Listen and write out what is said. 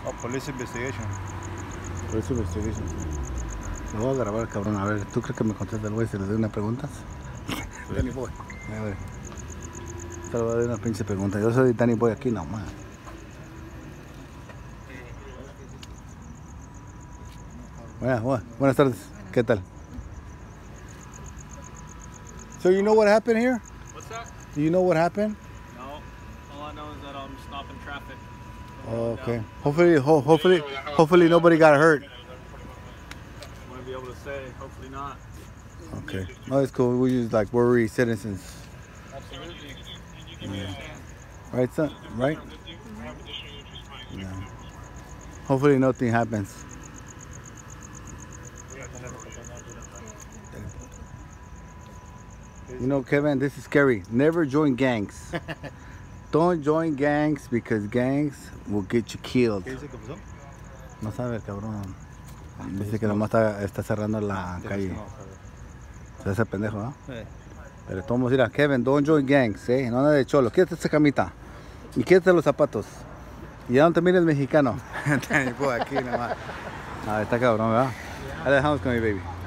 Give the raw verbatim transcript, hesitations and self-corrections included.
Oh, police investigation. Police investigation. Lo voy a grabar, cabrón. A ver, ¿tú crees que me contesta el güey si le doy una pregunta? Danny Boy. A ver. Te voy a dar una pinche pregunta. Yo soy Danny Boy aquí nomás. Buenas, buenas, buenas tardes. ¿Qué tal? So you know what happened here? What's that? Do you know what happened? No. All I know is that I'm stopping traffic. Oh, okay. Hopefully, ho hopefully, hopefully nobody got hurt. I want to be able to say, hopefully not. Okay. No, it's cool. We just like worry citizens. Absolutely. Yeah. Right, son? Right? Yeah. Hopefully nothing happens. You know, Kevin, this is scary. Never join gangs. Don't join gangs because gangs will get you killed. ¿Qué dice que pasó? No sabe el cabrón. Dice que nomás está, está cerrando la calle. Se hace pendejo, ¿no? Sí. Pero vamos a ir a Kevin, don't join gangs, ¿eh? No anda de cholo. Quédate esa camita. Y quédate los zapatos. Y ya no te mires mexicano. Aquí nomás. Ah, está cabrón, ¿verdad? Ahí la dejamos con mi baby.